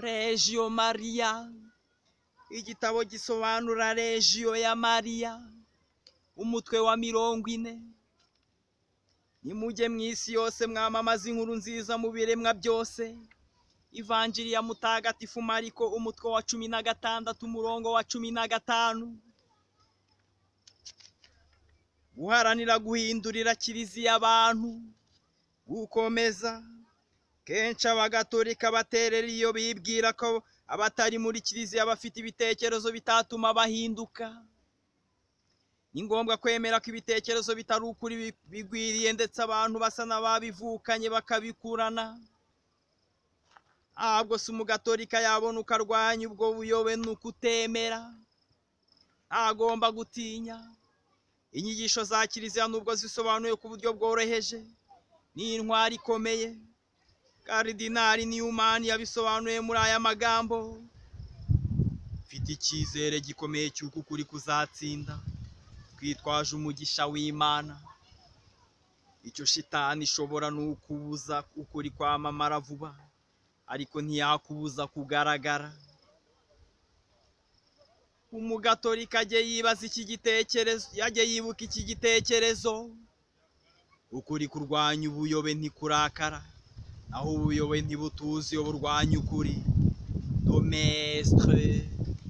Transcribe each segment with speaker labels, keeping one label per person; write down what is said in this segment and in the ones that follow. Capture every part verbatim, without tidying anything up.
Speaker 1: Regio Maria, igitabo gisobanura Regio ya Maria, umutwe wa mirongo ine. Nimujye mw'isi yose mwamamaza inkuru nziza mu biremwa byose. Ivanjiri ya Mutagatifu Mariko, umutwe wa cumi na gatandatu umurongo wa cumi na gatanu. Guharanira guhindurira kiliziya abantu, gukomeza. Kenshi abagatolika baterera iyo bibwira ko abatari muri kiliziya bafite ibitekerezo bitatuma bahinduka. Ni ngombwa kwemera ko ibitekerezo bitari ukuri bigwiriye, ndetse abantu basa n'ababivukanye bakabikurana. Ntabwo se umugatolika yabona uko arwanya ubwo buyobe nuko utemera. Ntagomba gutinya. Inyigisho za kiliziya nubwo zisobanuye ku buryo bworoheje, ni intwari ikomeye. Karidinali Newman yabisobanuye muri aya magambo: mfite icyizere gikomeye cy'uko ukuri kuzatsinda, twitwaje umugisha w'Imana. Icyo shitani ishobora ni ukubuza ukuri kwamamara vuba, ariko ntiyakubuza kugaragara. Umugatolika ajye yibaza iki gitekerezo, yajye yibuka iki gitekerezo: ukuri kurwanya ubuyobe ntikurakara, naho ubuyobe ntibutuzi iyo burwanya ukuri. Domestre.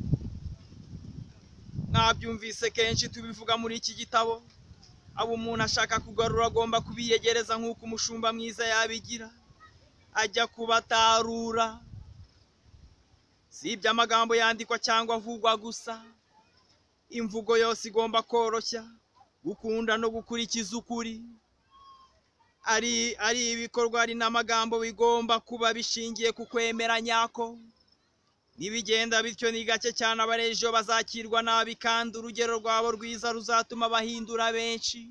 Speaker 1: Mwabyumvise kenshi tubivuga muri iki gitabo, abo umuntu ashaka kugarura agomba kubiyegereza nk'uko umushumba mwiza yabigira, ajya kubatarura. Si iby'amagambo yandikwa cyangwa avugwa gusa. Imvugo yose igomba koroshya, gukunda no gukurikiza ukuri. Ari ari ibikorwa ari n'amagambo bigomba kuba bishingiye ku kwemera nyako. Nibigenda bityo ni gake cyane abarejo bazakirwa nabi, kandi urugero rwabo rwiza ruzatuma bahindura benshi.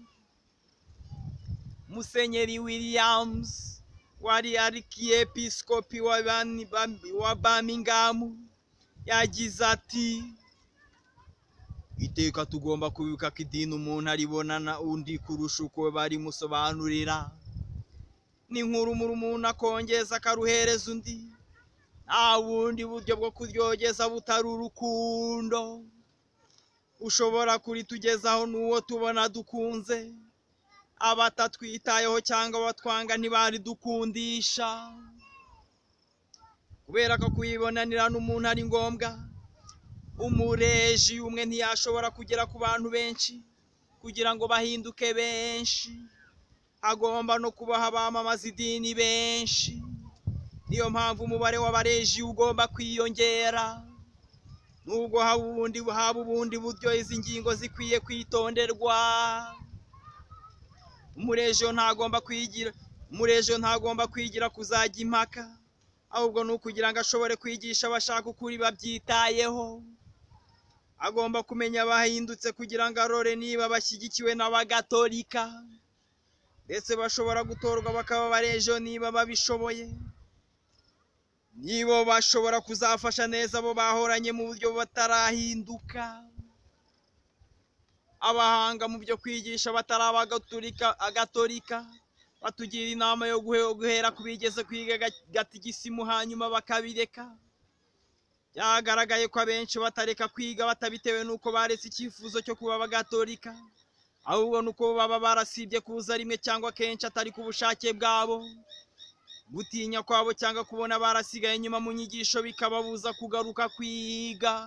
Speaker 1: Musenyeri Williams wari arikiepiskopi wa Birmingham yagize ati: iteka tugomba kubibuka ko idini umuntu aribonana undi kurusha uko barimusobanurira. Ni nk'urumuri umuntu akongeza akaruhereza undi. Nta bundi buryo bwo kuryogeza butari urukundo. Ushobora kuritugezaho n'uwo tubona dukunze. Abatatwitayeho cyangwa abatwanga ntibaridukundisha. Kubera ko kuyibonanira n'umuntu ari ngombwa, umureji umwe ntiyashobora kugera ku bantu benshi kugira ngo bahinduke benshi. Agomba no kubaha abamamaza idini benshi. Niyo mpamvu umubare w'abareji ugomba kwiyongera. Nubwo haba ubundi haba ubundi buryo izi ngingo zikwiye kwitonderwa. Umurejo ntagomba kwigira umurejo ntagomba kwigira kuzajya impaka, ahubwo ni ukugira ngo ashobore kwigisha abashaka ukuri babyitayeho. Agomba kumenya abahindutse kugira ngo arore niba bashyigikiwe n'abagatolika, ndetse bashobora gutorwa bakaba abarejo niba babishoboye. Nibo bashobora kuzafasha neza abo bahoranye mu buryo batarahinduka. Abahanga mu byo kwigisha batari abagatolika agatolika batugira inama yo guhera kubigeze kwiga gatigisimu hanyuma bakabireka. Byagaragaye ko abenshi batareka kwiga batabitewe nuko baretse icyifuzo cyo kuba abagatolika, ahubwo nuko baba barasibye kuza rimwe cyangwa kenshi atari ku bushake bwabo. Gutinya kwabo cyangwa kubona barasigaye nyuma mu nyigisho bikababuza kugaruka kwiga.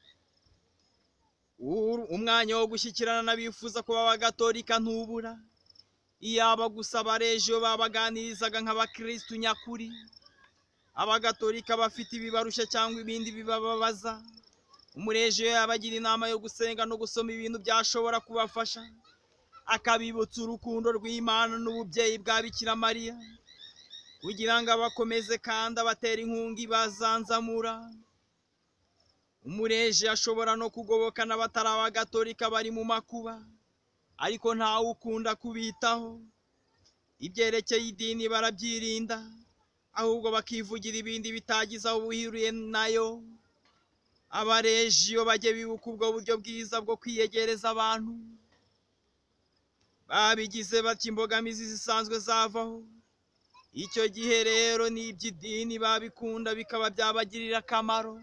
Speaker 1: Umwanya wo gushyikirana n'abifuza kuba abagatolika ntubura. Iyaba gusa abarejo babaganirizaga nk'abakristu nyakuri. Abagatolika bafite ibibarushya cyangwa ibindi bibababaza, umurejo yabagira inama yo gusenga no gusoma ibintu byashobora kubafasha, akabibutsa urukundo rw'Imana n'ububyeyi bwa Bikira Mariya, kugira ngo abakomeze kandi abatera inkunga ibazanzamura. Umurejo ashobora no kugoboka n'abatari abagatolika bari mu makuba, ariko ntawe ukunda kubitaho. Ibyerekeye idini barabyirinda, ahubwo bakivugira ibindi bitagize aho buhiriye nayo. Abarejo bajye bibuka ubwo buryo bwiza bwo kwiyegereza abantu. Babigize bati imbogamizi zisanzwe zavaho. icyo gihe rero n'iby'idini babikunda bikaba byabagirira akamaro.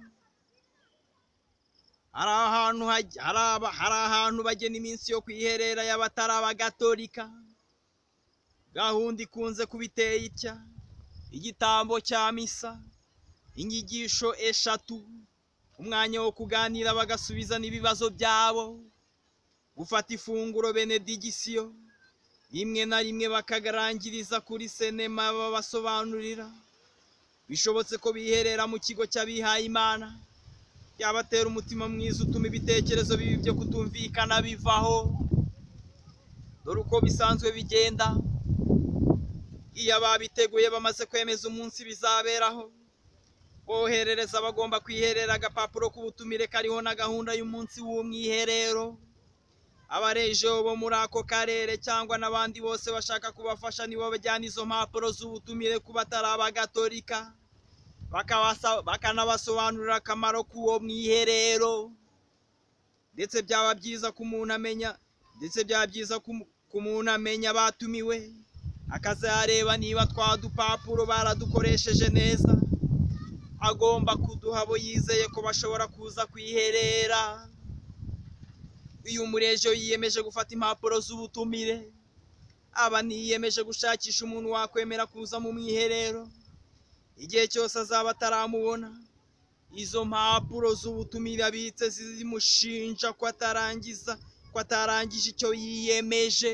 Speaker 1: hari ahantu hajya- hari aba- hari ahantu bagena iminsi yo kwiherera y'abatari abagatolika. Gahunda ikunze kuba iteye itya: igitambo cya misa, inyigisho eshatu, umwanya wo kuganira bagasubiza n'ibibazo byabo, gufata ifunguro benedikisiyo, rimwe na rimwe bakagarangiriza kuri sinema babasobanurira. Bishobotse ko biherera mu kigo cy'abihaye Imana, byabatera umutima mwiza utuma ibitekerezo bibi byo kutumvikana bivaho. Dore uko bisanzwe bigenda: iyo ababiteguye bamaze kwemeza umunsi bizaberaho, boherereza abagomba kwiherera agapapuro k'ubutumire kariho na gahunda y'umunsi w'umwiherero. Abarejeho bo muri ako karere cyangwa n'abandi bose bashaka kubafasha nibo bajyana izo mpapuro z'ubutumire ku batari abagatolika, bakabasa- bakanabasobanurira akamaro k'uwo mwiherero. Ndetse byaba byiza ko umuntu amenya ndetse byaba byiza ko umu- ko umuntu amenya abatumiwe, akazareba niba twa dupapuro baradukoresheje neza. Agomba kuduha abo yizeye ko bashobora kuza kwiherera. Iyo umurejo yiyemeje gufata impapuro z'ubutumire, aba niyemeje gushakisha umuntu wakwemera kuza mu mwiherero. Igihe cyose azaba ataramubona, izo mpapuro z'ubutumire abitse zimushinja ko atarangiza ko atarangije icyo yiyemeje.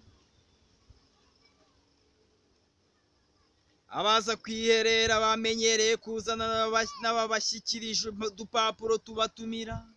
Speaker 1: Abaza kwiherera bamenyereye kuzana n'ababa- n'ababashyikirije udupapuro tubatumira.